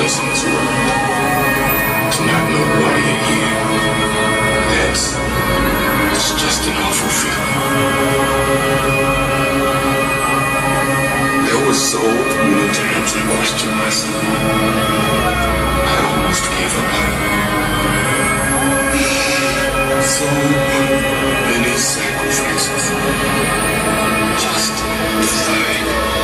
place in this world. To not know why you're here. It's just an awful feeling. There were so many times I questioned myself. I almost gave up. So many sacrifices. Just to find